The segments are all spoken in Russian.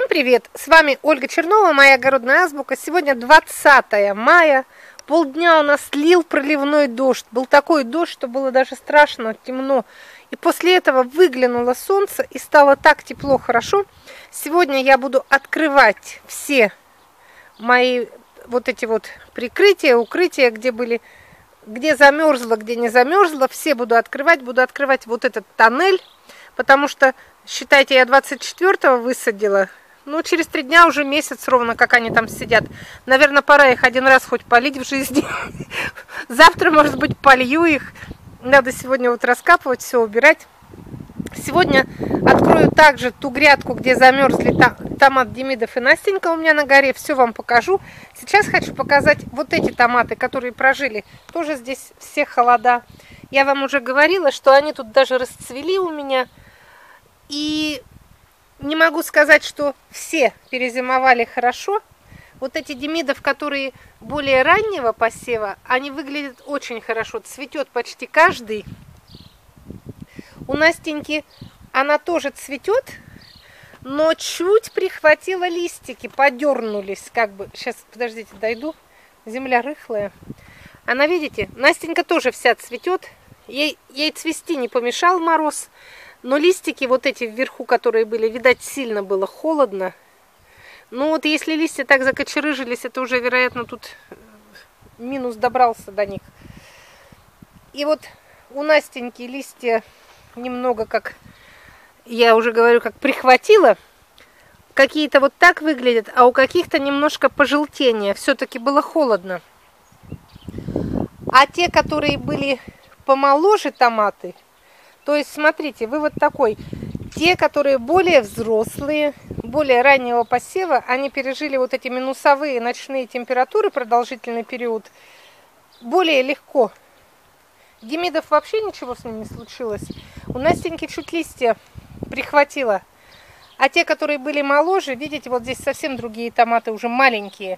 привет! С вами Ольга Чернова, моя огородная азбука. Сегодня 20 мая. Полдня у нас лил проливной дождь. Был такой дождь, что было даже страшно, темно. И после этого выглянуло солнце и стало так тепло, хорошо. Сегодня я буду открывать все мои вот эти вот прикрытия, укрытия, где замерзло, где не замерзло. Все буду открывать вот этот тоннель, потому что, считайте, я 24-го высадила. Ну, через 3 дня уже месяц ровно, как они там сидят. Наверное, пора их один раз хоть полить в жизни. Завтра, может быть, полью их. Надо сегодня вот раскапывать, все убирать. Сегодня открою также ту грядку, где замерзли томат Демидов и Настенька у меня на горе. Все вам покажу. Сейчас хочу показать вот эти томаты, которые прожили. Тоже здесь все холода. Я вам уже говорила, что они тут даже расцвели у меня. И не могу сказать, что все перезимовали хорошо. Вот эти Демидов, которые более раннего посева, они выглядят очень хорошо. Цветет почти каждый. У Настеньки она тоже цветет, но чуть прихватила листики, подернулись. Как бы. Сейчас, подождите, дойду. Земля рыхлая. Она, видите, Настенька тоже вся цветет. Ей цвести не помешал мороз. Но листики вот эти вверху, которые были, видать, сильно было холодно. Ну вот если листья так закочерыжились, это уже, вероятно, тут минус добрался до них. И вот у Настеньки листья немного, как я уже говорю, как прихватило. Какие-то вот так выглядят, а у каких-то немножко пожелтение. Все-таки было холодно. А те, которые были помоложе томаты, то есть, смотрите, вывод такой. Те, которые более взрослые, более раннего посева, они пережили вот эти минусовые ночные температуры, продолжительный период, более легко. Демидов вообще ничего с ним не случилось. У Настеньки чуть листья прихватило. А те, которые были моложе, видите, вот здесь совсем другие томаты, уже маленькие.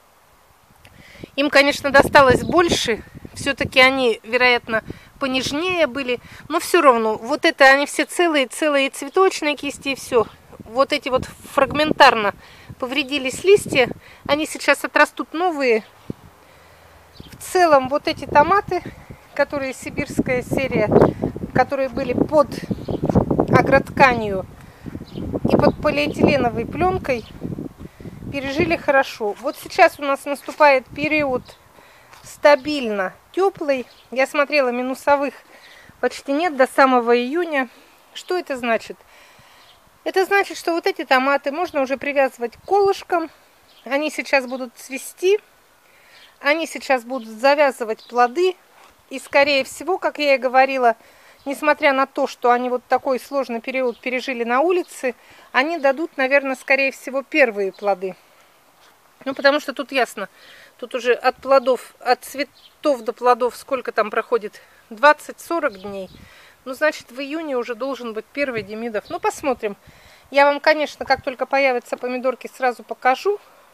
Им, конечно, досталось больше. Все-таки они, вероятно, понежнее были, но все равно, вот это они все целые цветочные кисти и все. Вот эти вот фрагментарно повредились листья, они сейчас отрастут новые. В целом вот эти томаты, которые сибирская серия, которые были под агротканью и под полиэтиленовой пленкой, пережили хорошо. Вот сейчас у нас наступает период стабильно теплый. Я смотрела, минусовых почти нет до самого июня. Что это значит? Это значит, что вот эти томаты можно уже привязывать к колышкам. Они сейчас будут цвести. Они сейчас будут завязывать плоды. И, скорее всего, как я и говорила, несмотря на то, что они вот такой сложный период пережили на улице, они дадут, наверное, скорее всего, первые плоды. Ну, потому что тут ясно. Тут уже от плодов, от цветов до плодов сколько там проходит? 20-40 дней. Ну, значит, в июне уже должен быть первый Демидов. Ну, посмотрим. Я вам, конечно, как только появятся помидорки, сразу покажу.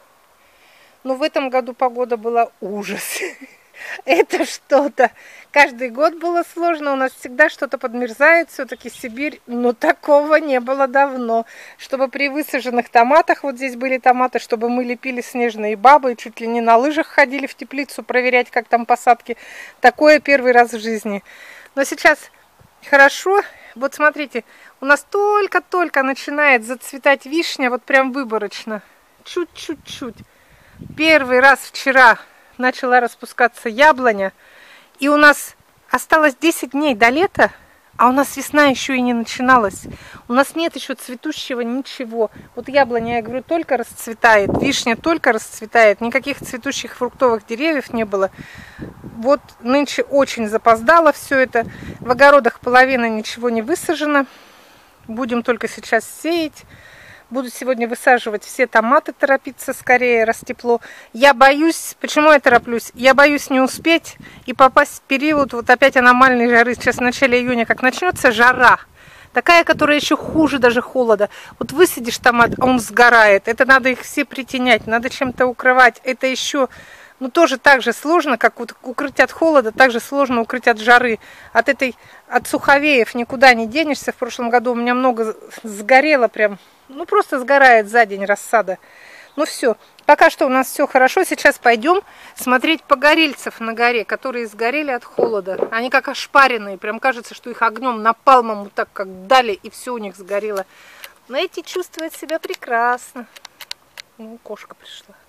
Но в этом году погода была ужас. Это что-то. Каждый год было сложно. У нас всегда что-то подмерзает. Все-таки Сибирь. Но такого не было давно. Чтобы при высаженных томатах, вот здесь были томаты, чтобы мы лепили снежные бабы и чуть ли не на лыжах ходили в теплицу проверять, как там посадки. Такое первый раз в жизни. Но сейчас хорошо. Вот смотрите, у нас только-только начинает зацветать вишня. Вот прям выборочно. Чуть-чуть. Первый раз вчера начала распускаться яблоня, и у нас осталось 10 дней до лета, а у нас весна еще и не начиналась. У нас нет еще цветущего ничего. Вот яблоня, я говорю, только расцветает, вишня только расцветает, никаких цветущих фруктовых деревьев не было. Вот нынче очень запоздало все это. В огородах половина ничего не высажено. Будем только сейчас сеять. Буду сегодня высаживать все томаты, торопиться скорее, раз тепло. Я боюсь, почему я тороплюсь? Я боюсь не успеть и попасть в период вот опять аномальной жары. Сейчас в начале июня, как начнется жара, такая, которая еще хуже даже холода. Вот высадишь томат, а он сгорает. Это надо их все притенять, надо чем-то укрывать. Это еще Но тоже так же сложно, как укрыть от холода, так же сложно укрыть от жары. От суховеев никуда не денешься. В прошлом году у меня много сгорело прям. Ну, просто сгорает за день рассада. Ну, все. Пока что у нас все хорошо. Сейчас пойдем смотреть погорельцев на горе, которые сгорели от холода. Они как ошпаренные. Прям кажется, что их огнем напалмом вот так как дали, и все у них сгорело. Но эти чувствуют себя прекрасно. Ну, кошка пришла.